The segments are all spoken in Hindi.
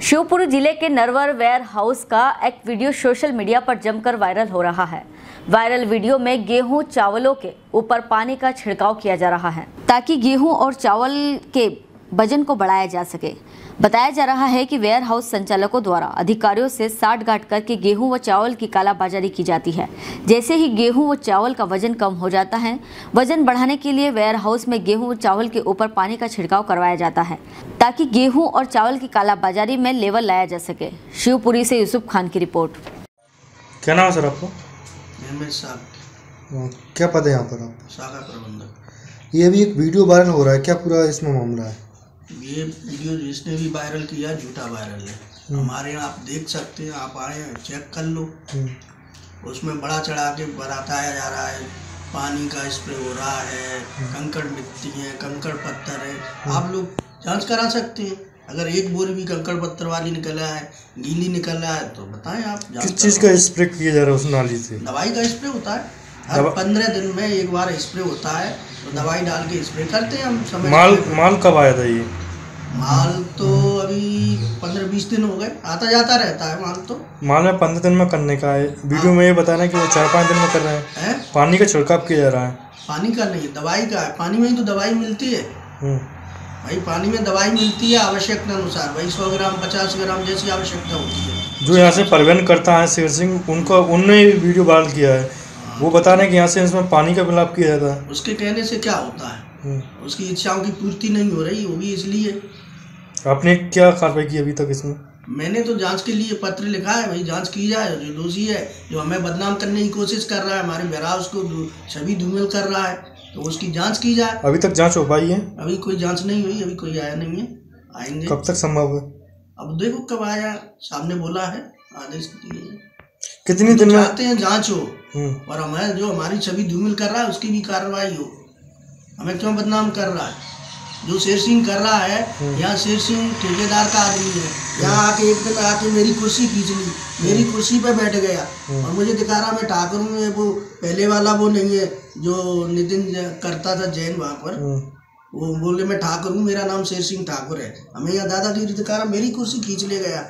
शिवपुरी जिले के नरवर वेयर हाउस का एक वीडियो सोशल मीडिया पर जमकर वायरल हो रहा है। वायरल वीडियो में गेहूं चावलों के ऊपर पानी का छिड़काव किया जा रहा है ताकि गेहूं और चावल के वजन को बढ़ाया जा सके। बताया जा रहा है कि वेयर हाउस संचालकों द्वारा अधिकारियों से साठगांठ करके गेहूं व चावल की कालाबाजारी की जाती है। जैसे ही गेहूं व चावल का वजन कम हो जाता है, वजन बढ़ाने के लिए वेयर हाउस में गेहूं व चावल के ऊपर पानी का छिड़काव करवाया जाता है ताकि गेहूं और चावल की कालाबाजारी में लेवल लाया जा सके। शिवपुरी से यूसुफ खान की रिपोर्ट। क्या नाम है सर आपको? क्या पद है यहाँ पर आप? शाखा प्रबंधक। ये अभी एक वीडियो वायरल हो रहा है, क्या पूरा इसमें मामला है? ये वीडियो जिसने भी वायरल किया झूठा वायरल है। हमारे यहाँ आप देख सकते हैं, आप आए चेक कर लो। उसमें बड़ा चढ़ा के बताया जा रहा है, पानी का स्प्रे हो रहा है, कंकड़ मिट्टी है, कंकड़ पत्थर है। आप लोग जांच करा सकते हैं। अगर एक बोरी भी कंकड़ पत्थर वाली निकला है, गीली निकल रहा है तो बताएं आप। किस चीज़ का स्प्रे किया जा रहा है उस नाली से? दवाई का स्प्रे होता है, हर 15 दिन में एक बार स्प्रे होता है, तो दवाई डाल के स्प्रे करते हैं हम। समय माल कब आया था ये? माल तो अभी 15-20 दिन हो गए, आता जाता रहता है माल। तो माल में 15 दिन में करने का है। वीडियो में ये बताना कि वो 4-5 दिन में कर रहे हैं। पानी का छिड़काव किया जा रहा है। पानी का नहीं, दवाई का है। पानी में ही तो दवाई मिलती है भाई, पानी में दवाई मिलती है आवश्यकता अनुसार भाई। 100 ग्राम 50 ग्राम जैसी आवश्यकता होती है। जो यहाँ से परिवहन करता है शेर सिंह, उनने वीडियो वायरल किया है। वो बता रहे हैं कि यहाँ से इसमें पानी का मिलाप किया जाता है। उसके कहने से क्या होता है, उसकी इच्छाओं की पूर्ति नहीं हो रही, वो भी इसलिए। आपने क्या कार्रवाई की अभी तक इसमें? मैंने तो जांच के लिए पत्र लिखा है भाई, जांच की जाए। जो दोषी है, जो हमें बदनाम करने की कोशिश कर रहा है, हमारे वेयरहाउस को छवि धूमिल कर रहा है, तो उसकी जांच की जाए। अभी तक जांच हो पाई है? अभी कोई जांच नहीं हुई, अभी कोई आया नहीं है। आएंगे। कब तक संभव है? अब देखो कब आया, सामने बोला है, आदेश दिए। कितनी दिन में चाहते हैं जांच हो और हमें जो हमारी छवि धूमिल कर रहा है उसकी भी कार्रवाई हो। हमें क्यों बदनाम कर रहा है? जो शेर सिंह कर रहा है, यहाँ शेर सिंह ठेकेदार का आदमी है। यहाँ आके एक दिन आके मेरी कुर्सी खींच ली, मेरी कुर्सी पे बैठ गया और मुझे दिखा रहा मैं ठाकुर हूँ। वो पहले वाला वो नहीं है जो नितिन करता था जैन, वहाँ पर वो बोले मैं ठाकुर हूँ, मेरा नाम शेर सिंह ठाकुर है। हमें यहाँ दादागिरी दिखा रहा, मेरी कुर्सी खींच ले गया।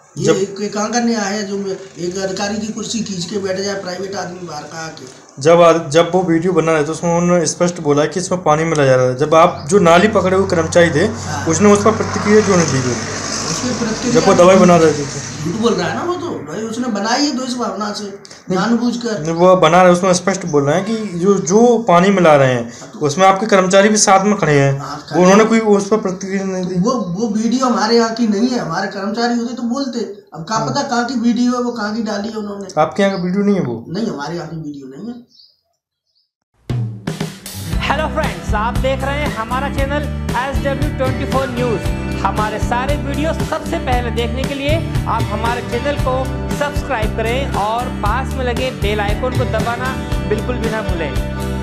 ये कहाँ करने आया है जो एक अधिकारी की कुर्सी खींच के बैठ जाए, प्राइवेट आदमी बाहर का आके। जब वो वीडियो बना रहे तो उसमें उन्होंने स्पष्ट बोला कि इसमें पानी मिला जा रहा है। जब आप जो नाली पकड़े हुए कर्मचारी थे, उसने उस पर प्रतिक्रिया क्यों नहीं दी? जब वो दवाई बना रहे थे झूठ बोल रहा है ना वो तो भाई, उसने बनाई है द्वेष भावना से, जानबूझकर वो बना रहे। उसमें स्पष्ट बोल रहे हैं कि जो पानी मिला रहे हैं उसमें आपके कर्मचारी भी साथ में खड़े हैं, वो उन्होंने कोई उस पर प्रतिक्रिया नहीं दी। वो वीडियो हमारे यहाँ की नहीं है, हमारे कर्मचारी होते तो बोलते। अब क्या पता कहाँ की वीडियो है, वो कहाँ की डाली है उन्होंने। आपके यहाँ का वीडियो नहीं है? वो नहीं, हमारे यहाँ की वीडियो नहीं है। हेलो फ्रेंड्स, आप देख रहे हैं हमारा चैनल SW24 न्यूज़। हमारे सारे वीडियो सबसे पहले देखने के लिए आप हमारे चैनल को सब्सक्राइब करें और पास में लगे बेल आइकन को दबाना बिल्कुल भी ना भूलें।